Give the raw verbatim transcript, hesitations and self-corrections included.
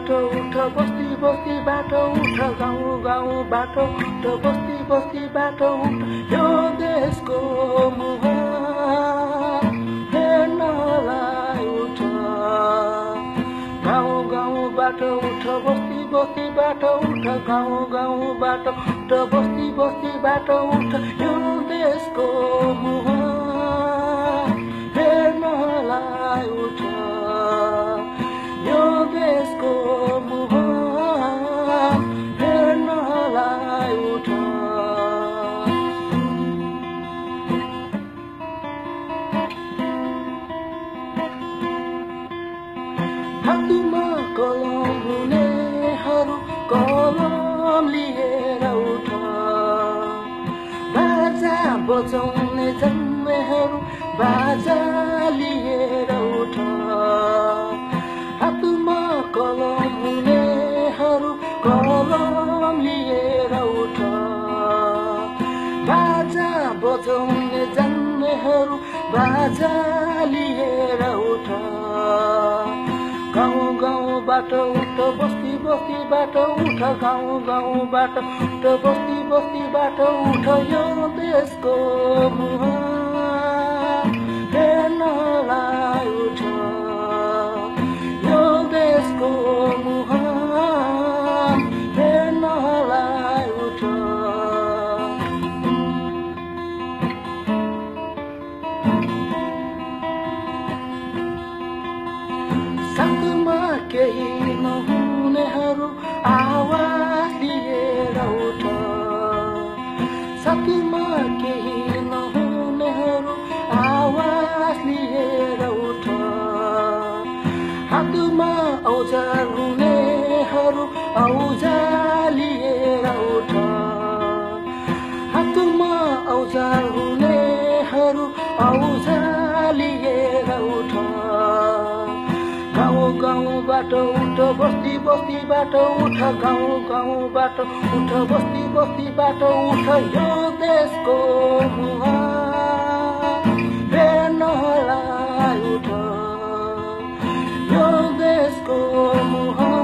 बाटो उठ बस्ती बस्ती बाटो उठ गाउँ गाउँ बाटो उठ बस्ती बस्ती बाटो उठ यो देशको मुहार हेर्नलाई उठ गाउँ गाउँ बाटो उठ बस्ती बस्ती बाटो उठ गाउँ गाउँ बाटो उठ बस्ती बस्ती बाटो उठ यो देशको मुहार हेर्नलाई उठ यो देशको मुहार हेर्नलाई उठ हातमा कलम हुनेहरू कलम लिएर उठ बाजा बजाउने जन्मेहरू बाजा लिएर उठ हातमा कलम हुनेहरू कलम लिएर उठ बाजा बजाउने जन्मेहरू बाजा लिएर उठ गाउँ गाउँ बाटो उठ बस्ती बस्ती बाटो उठ गाउँ गाउँ बाटो उठ बस्ती बस्ती बाटो उठ यो देशको मुहार हेर्नलाई उठ यो देशको मुहार हेर्नलाई उठ साथमा केही नहुनेहरू आवाज लिएर उठ साथमा केही नहुनेहरू आवाज लिएर उठ हातमा औजार हुनेहरू औजार लिएर उठ हातमा औजार हुनेहरू औजार लिएर उठ गाउँ गाउँ बाटो उठ बस्ती बस्ती बाटो उठ गाउँ गाउँ बाटो उठ बस्ती बस्ती बाटो उठ यो देशको मुहार हेर्नलाई उठ यो देशको मुहार